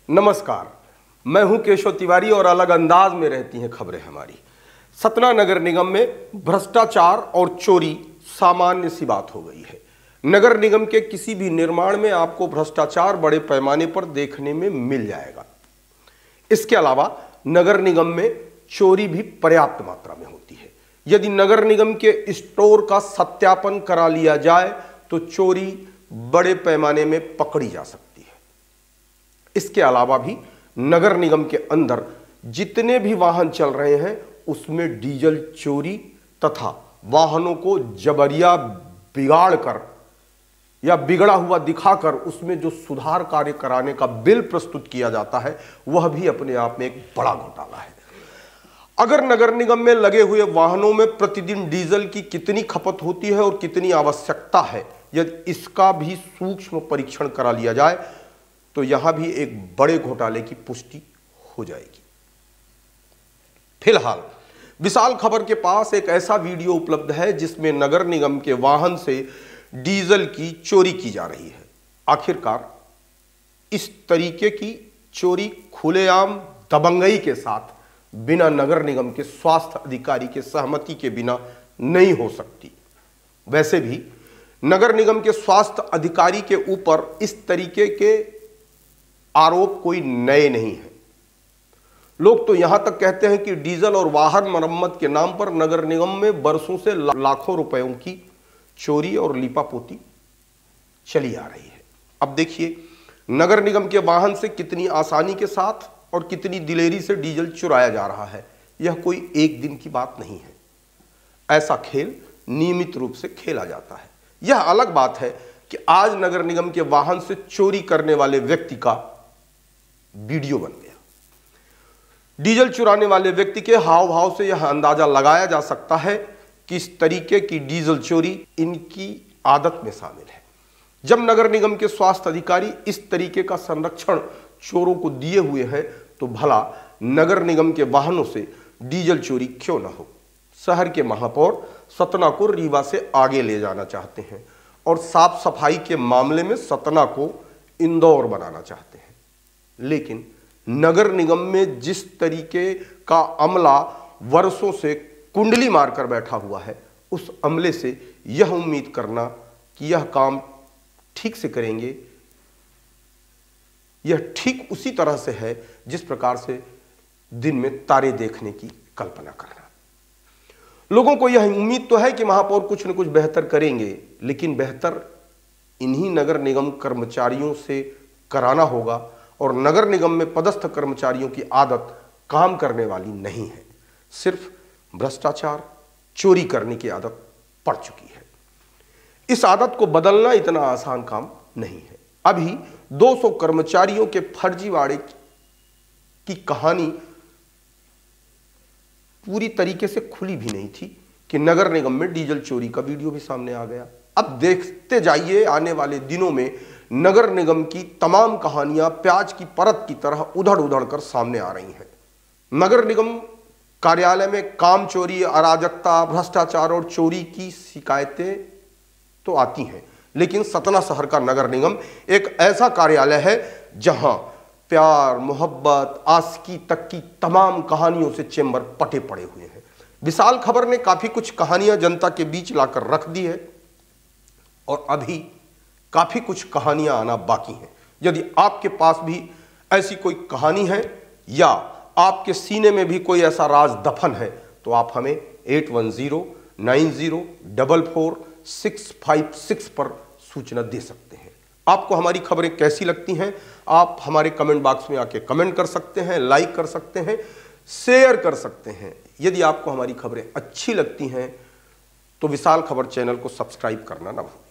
नमस्कार, मैं हूं केशव तिवारी और अलग अंदाज में रहती हैं खबरें हमारी। सतना नगर निगम में भ्रष्टाचार और चोरी सामान्य सी बात हो गई है। नगर निगम के किसी भी निर्माण में आपको भ्रष्टाचार बड़े पैमाने पर देखने में मिल जाएगा। इसके अलावा नगर निगम में चोरी भी पर्याप्त मात्रा में होती है। यदि नगर निगम के स्टोर का सत्यापन करा लिया जाए तो चोरी बड़े पैमाने में पकड़ी जा सकती है। इसके अलावा भी नगर निगम के अंदर जितने भी वाहन चल रहे हैं उसमें डीजल चोरी तथा वाहनों को जबरिया बिगाड़ कर या बिगड़ा हुआ दिखाकर उसमें जो सुधार कार्य कराने का बिल प्रस्तुत किया जाता है वह भी अपने आप में एक बड़ा घोटाला है। अगर नगर निगम में लगे हुए वाहनों में प्रतिदिन डीजल की कितनी खपत होती है और कितनी आवश्यकता है, यदि इसका भी सूक्ष्म परीक्षण करा लिया जाए तो यहां भी एक बड़े घोटाले की पुष्टि हो जाएगी। फिलहाल विशाल खबर के पास एक ऐसा वीडियो उपलब्ध है जिसमें नगर निगम के वाहन से डीजल की चोरी की जा रही है। आखिरकार इस तरीके की चोरी खुलेआम दबंगई के साथ बिना नगर निगम के स्वास्थ्य अधिकारी के सहमति के बिना नहीं हो सकती। वैसे भी नगर निगम के स्वास्थ्य अधिकारी के ऊपर इस तरीके के आरोप कोई नए नहीं है। लोग तो यहां तक कहते हैं कि डीजल और वाहन मरम्मत के नाम पर नगर निगम में बरसों से लाखों रुपयों की चोरी और लीपापोती चली आ रही है। अब देखिए नगर निगम के वाहन से कितनी आसानी के साथ और कितनी दिलेरी से डीजल चुराया जा रहा है। यह कोई एक दिन की बात नहीं है। ऐसा खेल नियमित रूप से खेला जाता है। यह अलग बात है कि आज नगर निगम के वाहन से चोरी करने वाले व्यक्ति का वीडियो बन गया। डीजल चुराने वाले व्यक्ति के हाव भाव से यह अंदाजा लगाया जा सकता है कि इस तरीके की डीजल चोरी इनकी आदत में शामिल है। जब नगर निगम के स्वास्थ्य अधिकारी इस तरीके का संरक्षण चोरों को दिए हुए हैं तो भला नगर निगम के वाहनों से डीजल चोरी क्यों ना हो। शहर के महापौर सतना को रीवा से आगे ले जाना चाहते हैं और साफ सफाई के मामले में सतना को इंदौर बनाना चाहते हैं, लेकिन नगर निगम में जिस तरीके का अमला वर्षों से कुंडली मारकर बैठा हुआ है उस अमले से यह उम्मीद करना कि यह काम ठीक से करेंगे, यह ठीक उसी तरह से है जिस प्रकार से दिन में तारे देखने की कल्पना करना। लोगों को यह उम्मीद तो है कि महापौर कुछ न कुछ बेहतर करेंगे, लेकिन बेहतर इन्हीं नगर निगम कर्मचारियों से कराना होगा और नगर निगम में पदस्थ कर्मचारियों की आदत काम करने वाली नहीं है। सिर्फ भ्रष्टाचार चोरी करने की आदत पड़ चुकी है। इस आदत को बदलना इतना आसान काम नहीं है। अभी 200 कर्मचारियों के फर्जीवाड़े की कहानी पूरी तरीके से खुली भी नहीं थी कि नगर निगम में डीजल चोरी का वीडियो भी सामने आ गया। अब देखते जाइए आने वाले दिनों में नगर निगम की तमाम कहानियां प्याज की परत की तरह उधड़ उधड़ कर सामने आ रही हैं। नगर निगम कार्यालय में काम चोरी, अराजकता, भ्रष्टाचार और चोरी की शिकायतें तो आती हैं, लेकिन सतना शहर का नगर निगम एक ऐसा कार्यालय है जहां प्यार, मोहब्बत, आशिकी तक की तमाम कहानियों से चेंबर पटे पड़े हुए हैं। विशाल खबर ने काफी कुछ कहानियां जनता के बीच लाकर रख दी है और अभी काफी कुछ कहानियां आना बाकी हैं। यदि आपके पास भी ऐसी कोई कहानी है या आपके सीने में भी कोई ऐसा राज दफन है तो आप हमें 8109044656 पर सूचना दे सकते हैं। आपको हमारी खबरें कैसी लगती हैं आप हमारे कमेंट बॉक्स में आके कमेंट कर सकते हैं, लाइक कर सकते हैं, शेयर कर सकते हैं। यदि आपको हमारी खबरें अच्छी लगती हैं तो विशाल खबर चैनल को सब्सक्राइब करना ना भूलें।